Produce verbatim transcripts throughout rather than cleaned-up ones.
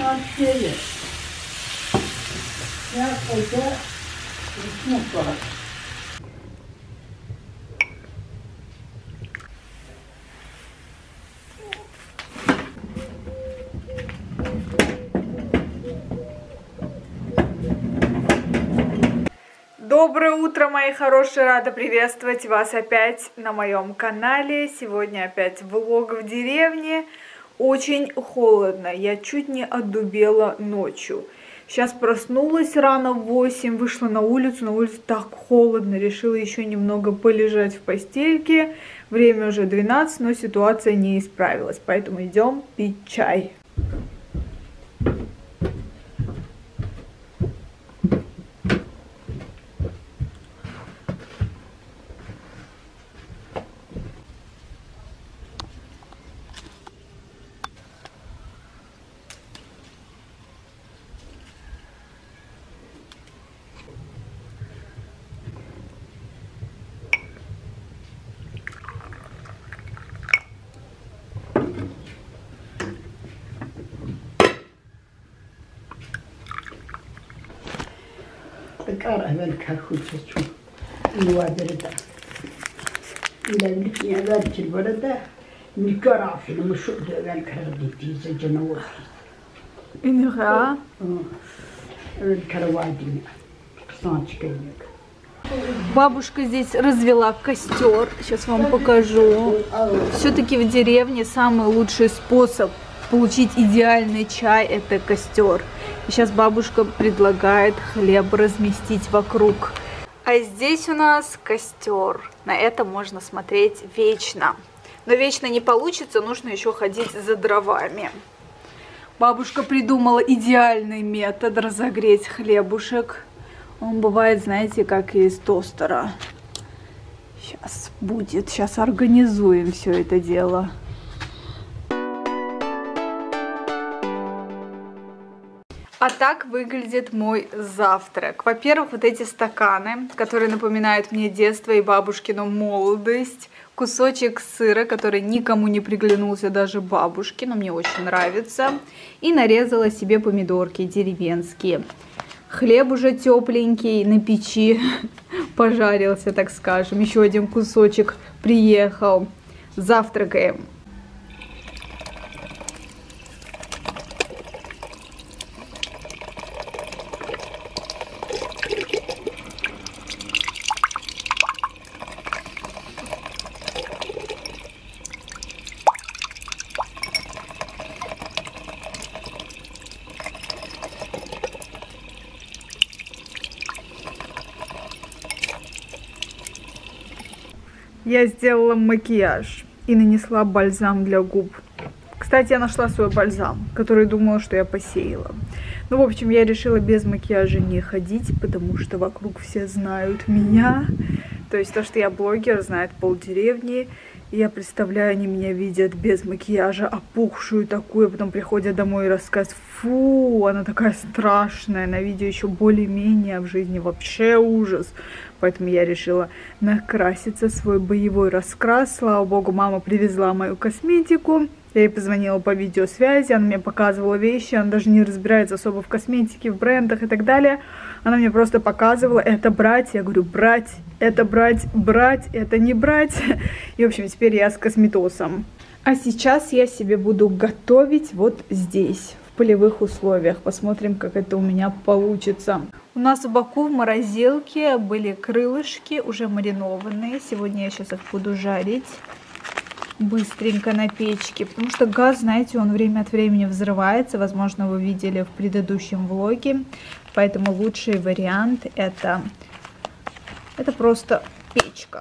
Şeye, ya koca ekmek var. Доброе утро, мои хорошие! Рада приветствовать вас опять на моем канале. Сегодня опять влог в деревне. Очень холодно, я чуть не отдубела ночью. Сейчас проснулась рано в восемь, вышла на улицу, на улице так холодно, решила еще немного полежать в постельке. Время уже двенадцать, но ситуация не исправилась, поэтому идем пить чай. Kara evvel kalkıyorsa çok iyi vardır da. İlerlik ne var ki burada? Nikar afilimi şu evvel kara dediyse canavar. Инга. Evvel kara vardı. Kısan çıkayım. Бабушка здесь развела костер. Сейчас вам покажу. Все-таки в деревне самый лучший способ получить идеальный чай – это костер. И сейчас бабушка предлагает хлеб разместить вокруг. А здесь у нас костер. На это можно смотреть вечно. Но вечно не получится, нужно еще ходить за дровами. Бабушка придумала идеальный метод разогреть хлебушек. Он бывает, знаете, как из тостера. Сейчас будет, сейчас организуем все это дело. А так выглядит мой завтрак. Во-первых, вот эти стаканы, которые напоминают мне детство и бабушкину молодость. Кусочек сыра, который никому не приглянулся, даже бабушке, но мне очень нравится. И нарезала себе помидорки деревенские. Хлеб уже тепленький, на печи пожарился, так скажем. Еще один кусочек приехал. Завтракаем. Я сделала макияж и нанесла бальзам для губ. Кстати, я нашла свой бальзам, который думала, что я посеяла. Ну, в общем, я решила без макияжа не ходить, потому что вокруг все знают меня. То есть то, что я блогер, знает полдеревни. И я представляю, они меня видят без макияжа, опухшую такую, потом приходят домой и рассказывают: фу, она такая страшная, на видео еще более-менее, а в жизни вообще ужас. Поэтому я решила накраситься, свой боевой раскрас. Слава богу, мама привезла мою косметику. Я ей позвонила по видеосвязи, она мне показывала вещи, она даже не разбирается особо в косметике, в брендах и так далее. Она мне просто показывала: это брать. Я говорю: брать, это брать, брать, это не брать. И, в общем, теперь я с косметосом. А сейчас я себе буду готовить вот здесь, в полевых условиях. Посмотрим, как это у меня получится. У нас в боку в морозилке были крылышки, уже маринованные. Сегодня я сейчас их буду жарить быстренько на печке, потому что газ, знаете, он время от времени взрывается. Возможно, вы видели в предыдущем влоге. Поэтому лучший вариант это, это просто печка.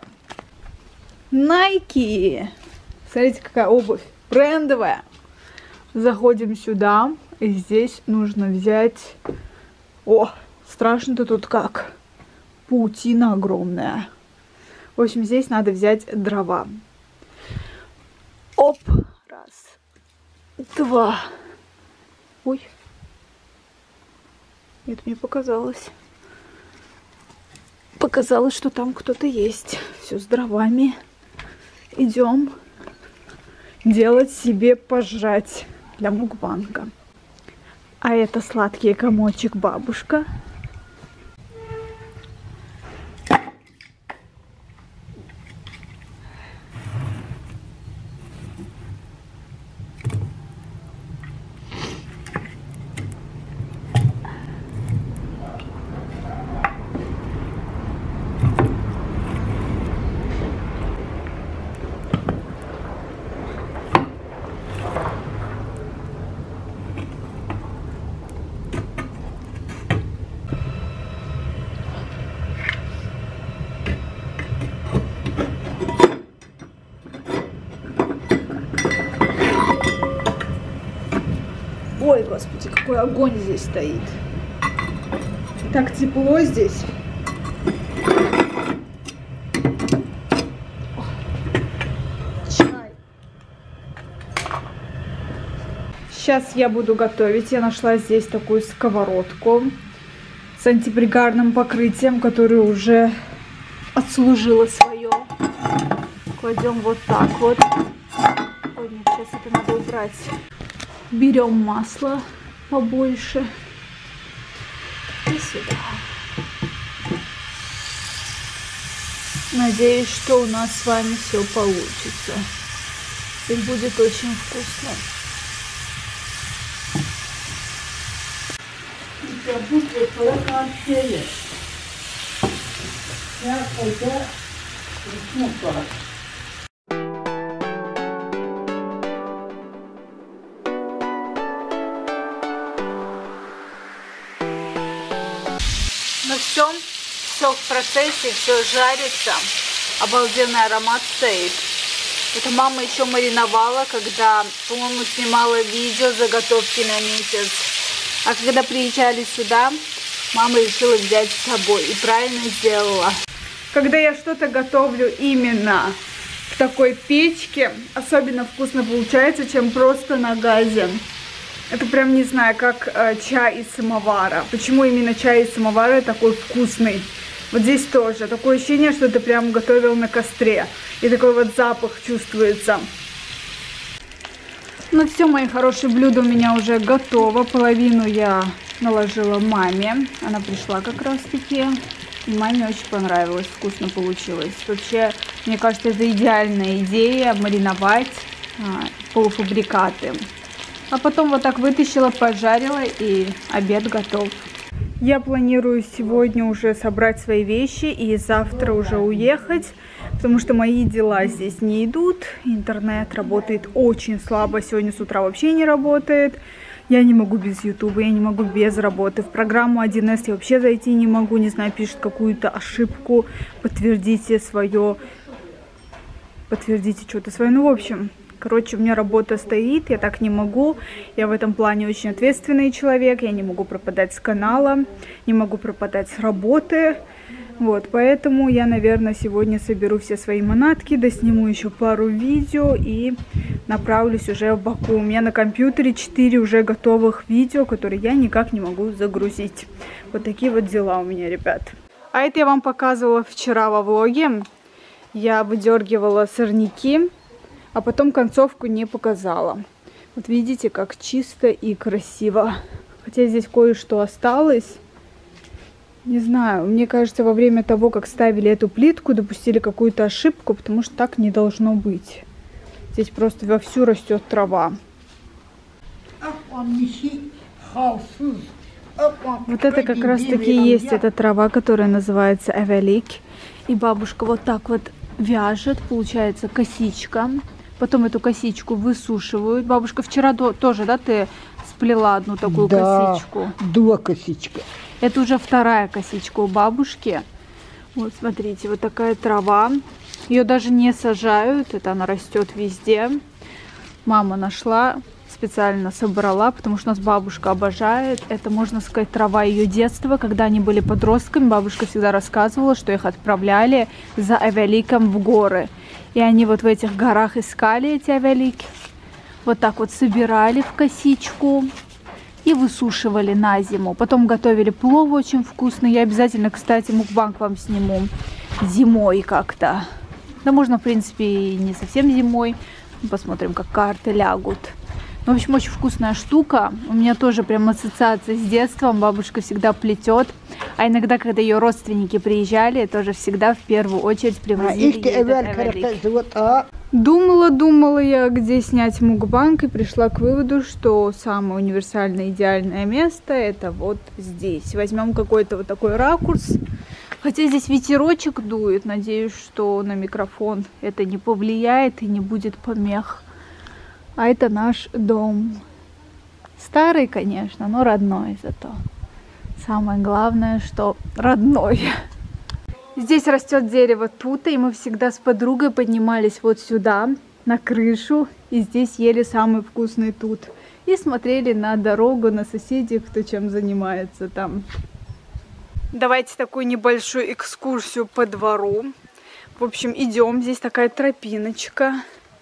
Nike. Смотрите, какая обувь брендовая. Заходим сюда, и здесь нужно взять... О, страшно-то тут как. Паутина огромная. В общем, здесь надо взять дрова. Оп. Раз. Два. Ой. Это мне показалось. Показалось, что там кто-то есть. Все с дровами. Идем делать себе пожрать для мукбанга. А это сладкий комочек бабушка. Ой, господи, какой огонь здесь стоит. Так тепло здесь. Чай. Сейчас я буду готовить. Я нашла здесь такую сковородку с антипригарным покрытием, которое уже отслужило свое. Кладем вот так вот. Ой, нет, сейчас это надо убрать. Берем масло побольше и сюда. Надеюсь, что у нас с вами все получится. И будет очень вкусно. На всем, все в процессе, все жарится. Обалденный аромат стоит. Это мама еще мариновала, когда, по-моему, снимала видео заготовки на месяц. А когда приезжали сюда, мама решила взять с собой. И правильно сделала. Когда я что-то готовлю именно в такой печке, особенно вкусно получается, чем просто на газе. Это прям не знаю, как э, чай из самовара. Почему именно чай из самовара такой вкусный? Вот здесь тоже. Такое ощущение, что ты прям готовил на костре. И такой вот запах чувствуется. Ну все, мои хорошие, блюда у меня уже готово. Половину я наложила маме. Она пришла как раз таки. И маме очень понравилось. Вкусно получилось. Вообще, мне кажется, это идеальная идея мариновать а, полуфабрикаты. А потом вот так вытащила, поджарила, и обед готов. Я планирую сегодня уже собрать свои вещи и завтра уже уехать, потому что мои дела здесь не идут. Интернет работает очень слабо, сегодня с утра вообще не работает. Я не могу без ютуба, я не могу без работы. В программу один эс я вообще зайти не могу, не знаю, пишет какую-то ошибку. Подтвердите свое, подтвердите что-то свое, ну в общем... Короче, у меня работа стоит, я так не могу. Я в этом плане очень ответственный человек. Я не могу пропадать с канала, не могу пропадать с работы. Вот, поэтому я, наверное, сегодня соберу все свои манатки, досниму еще пару видео и направлюсь уже в Баку. У меня на компьютере четыре уже готовых видео, которые я никак не могу загрузить. Вот такие вот дела у меня, ребят. А это я вам показывала вчера во влоге. Я выдергивала сорняки. А потом концовку не показала. Вот видите, как чисто и красиво. Хотя здесь кое-что осталось. Не знаю, мне кажется, во время того, как ставили эту плитку, допустили какую-то ошибку, потому что так не должно быть. Здесь просто вовсю растет трава. Вот это как раз таки и есть эта трава, которая называется эвелик. И бабушка вот так вот вяжет, получается косичка. Потом эту косичку высушивают. Бабушка, вчера до, тоже, да, ты сплела одну такую да, косичку? Да, косичка. Это уже вторая косичка у бабушки. Вот, смотрите, вот такая трава. Ее даже не сажают, это она растет везде. Мама нашла, специально собрала, потому что у нас бабушка обожает. Это, можно сказать, трава ее детства. Когда они были подростками, бабушка всегда рассказывала, что их отправляли за эвеликом в горы. И они вот в этих горах искали эти эвелики. Вот так вот собирали в косичку и высушивали на зиму. Потом готовили плов очень вкусный. Я обязательно, кстати, мукбанг вам сниму зимой как-то. Да можно, в принципе, и не совсем зимой. Посмотрим, как карты лягут. В общем, очень вкусная штука. У меня тоже прям ассоциация с детством. Бабушка всегда плетет. А иногда, когда ее родственники приезжали, тоже всегда в первую очередь привозили ей этот эвелик. Думала, думала я, где снять мукбанг, и пришла к выводу, что самое универсальное, идеальное место это вот здесь. Возьмем какой-то вот такой ракурс. Хотя здесь ветерочек дует. Надеюсь, что на микрофон это не повлияет и не будет помех. А это наш дом. Старый, конечно, но родной зато. Самое главное, что родной. Здесь растет дерево тута, и мы всегда с подругой поднимались вот сюда, на крышу, и здесь ели самый вкусный тут. И смотрели на дорогу, на соседей, кто чем занимается там. Давайте такую небольшую экскурсию по двору. В общем, идем. Здесь такая тропиночка.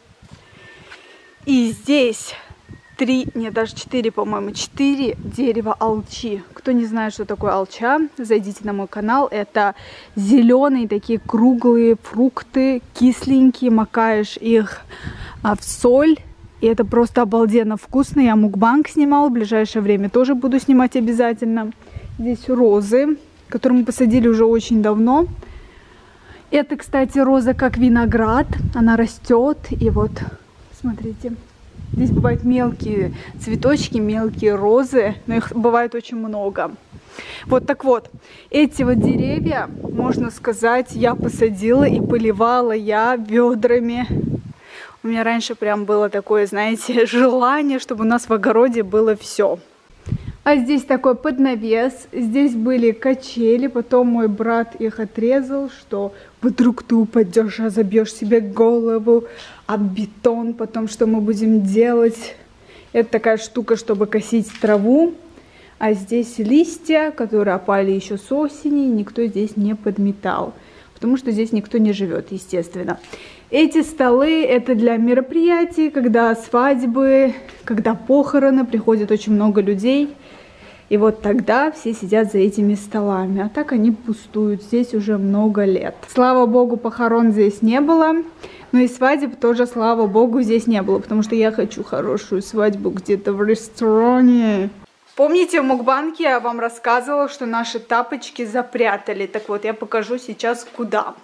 И здесь три, нет, даже четыре, по-моему, четыре дерева алчи. Кто не знает, что такое алча, зайдите на мой канал. Это зеленые такие круглые фрукты, кисленькие, макаешь их а, в соль. И это просто обалденно вкусно. Я мукбанг снимала, в ближайшее время тоже буду снимать обязательно. Здесь розы, которые мы посадили уже очень давно. Это, кстати, роза как виноград. Она растет. И вот, смотрите, здесь бывают мелкие цветочки, мелкие розы. Но их бывает очень много. Вот так вот, эти вот деревья, можно сказать, я посадила и поливала я ведрами. У меня раньше прям было такое, знаете, желание, чтобы у нас в огороде было все. А здесь такой поднавес, здесь были качели, потом мой брат их отрезал, что вдруг ты упадешь, а забьешь себе голову об бетон, потом что мы будем делать? Это такая штука, чтобы косить траву, а здесь листья, которые опали еще с осени, никто здесь не подметал, потому что здесь никто не живет, естественно. Эти столы это для мероприятий, когда свадьбы, когда похороны, приходит очень много людей. И вот тогда все сидят за этими столами. А так они пустуют здесь уже много лет. Слава богу, похорон здесь не было. Но и свадеб тоже, слава богу, здесь не было. Потому что я хочу хорошую свадьбу где-то в ресторане. Помните, в мукбанге я вам рассказывала, что наши тапочки запрятали. Так вот, я покажу сейчас куда.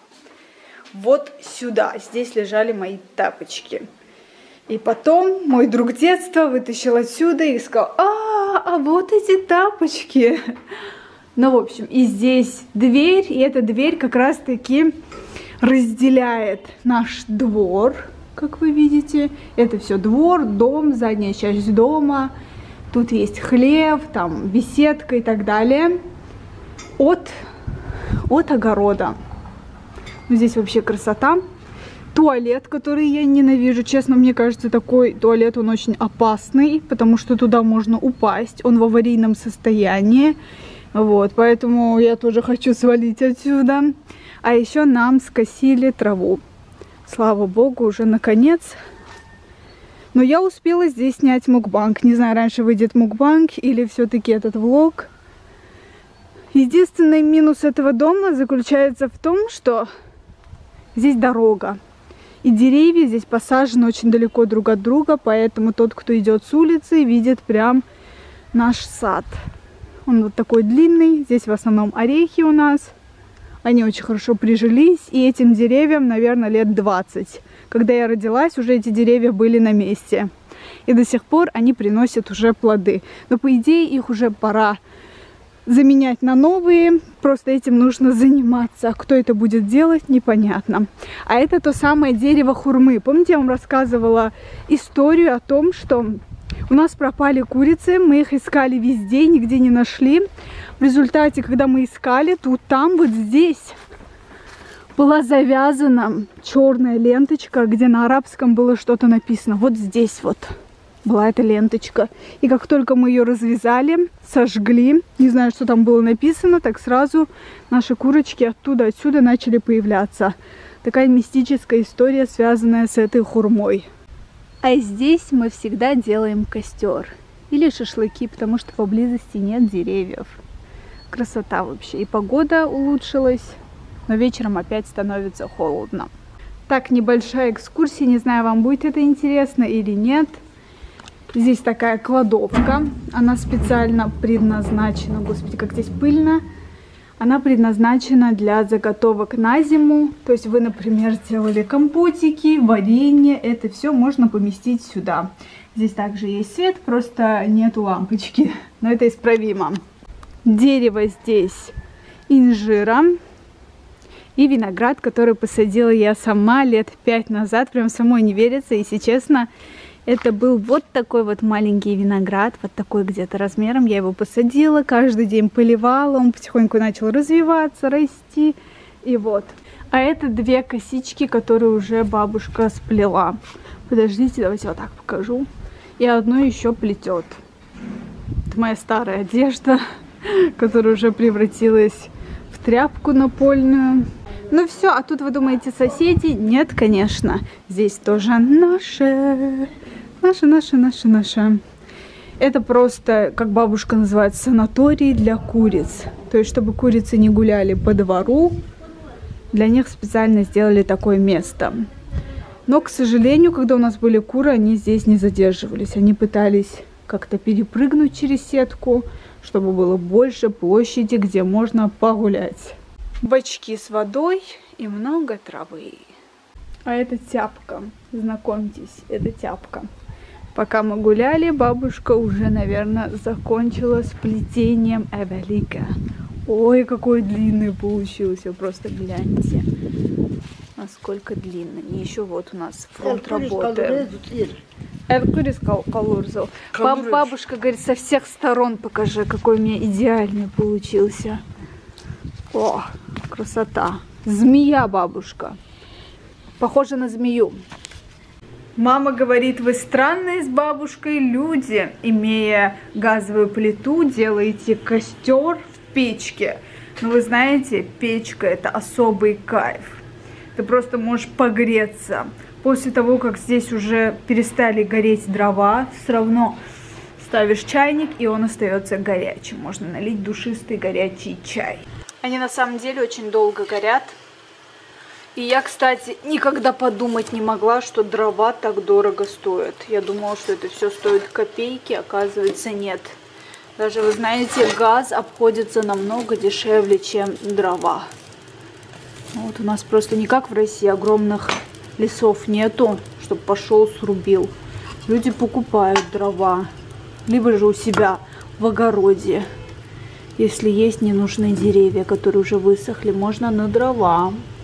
Вот сюда. Здесь лежали мои тапочки. И потом мой друг детства вытащил отсюда и сказал: а, а вот эти тапочки. Ну, в общем, и здесь дверь, и эта дверь как раз-таки разделяет наш двор, как вы видите. Это все двор, дом, задняя часть дома. Тут есть хлев, там беседка и так далее. От, от огорода. Ну, здесь вообще красота. Туалет, который я ненавижу. Честно, мне кажется, такой туалет, он очень опасный, потому что туда можно упасть. Он в аварийном состоянии. Вот, поэтому я тоже хочу свалить отсюда. А еще нам скосили траву. Слава богу, уже наконец. Но я успела здесь снять мукбанг. Не знаю, раньше выйдет мукбанг или все-таки этот влог. Единственный минус этого дома заключается в том, что здесь дорога. И деревья здесь посажены очень далеко друг от друга, поэтому тот, кто идет с улицы, видит прям наш сад. Он вот такой длинный, здесь в основном орехи у нас. Они очень хорошо прижились, и этим деревьям, наверное, лет двадцать. Когда я родилась, уже эти деревья были на месте. И до сих пор они приносят уже плоды. Но, по идее, их уже пора заменять на новые, просто этим нужно заниматься. Кто это будет делать, непонятно. А это то самое дерево хурмы. Помните, я вам рассказывала историю о том, что у нас пропали курицы, мы их искали везде, нигде не нашли. В результате, когда мы искали, тут там, вот здесь была завязана черная ленточка, где на арабском было что-то написано. Вот здесь вот была эта ленточка. И как только мы ее развязали, сожгли, не знаю, что там было написано, так сразу наши курочки оттуда, отсюда начали появляться. Такая мистическая история, связанная с этой хурмой. А здесь мы всегда делаем костер или шашлыки, потому что поблизости нет деревьев. Красота вообще. И погода улучшилась, но вечером опять становится холодно. Так, небольшая экскурсия. Не знаю, вам будет это интересно или нет. Здесь такая кладовка. Она специально предназначена. Господи, как здесь пыльно. Она предназначена для заготовок на зиму. То есть вы, например, сделали компотики, варенье. Это все можно поместить сюда. Здесь также есть свет, просто нету лампочки. Но это исправимо. Дерево здесь инжира. И виноград, который посадила я сама лет пять назад. Прям самой не верится. Если честно, это был вот такой вот маленький виноград. Вот такой где-то размером. Я его посадила, каждый день поливала. Он потихоньку начал развиваться, расти. И вот. А это две косички, которые уже бабушка сплела. Подождите, давайте вот так покажу. И одну еще плетет. Это моя старая одежда, которая уже превратилась в тряпку напольную. Ну все, а тут вы думаете соседи? Нет, конечно. Здесь тоже наше. Наше, наше, наше, наше. Это просто, как бабушка называет, санаторий для куриц. То есть, чтобы курицы не гуляли по двору, для них специально сделали такое место. Но, к сожалению, когда у нас были куры, они здесь не задерживались. Они пытались как-то перепрыгнуть через сетку, чтобы было больше площади, где можно погулять. Бачки с водой и много травы. А это тяпка. Знакомьтесь, это тяпка. Пока мы гуляли, бабушка уже, наверное, закончила с плетением эвелика. Ой, какой длинный получился. Просто гляньте, насколько длинный. И еще вот у нас фронт работы. Бабушка говорит, со всех сторон покажи, какой у меня идеальный получился. О, красота. Змея, бабушка. Похоже на змею. Мама говорит, вы странные с бабушкой люди. Имея газовую плиту, делаете костер в печке. Но вы знаете, печка — это особый кайф. Ты просто можешь погреться. После того, как здесь уже перестали гореть дрова, все равно ставишь чайник, и он остается горячим. Можно налить душистый горячий чай. Они на самом деле очень долго горят. И я, кстати, никогда подумать не могла, что дрова так дорого стоят. Я думала, что это все стоит копейки, оказывается, нет. Даже, вы знаете, газ обходится намного дешевле, чем дрова. Вот у нас просто не как в России, огромных лесов нету, чтобы пошел срубил. Люди покупают дрова, либо же у себя в огороде. Если есть ненужные деревья, которые уже высохли, можно на дрова.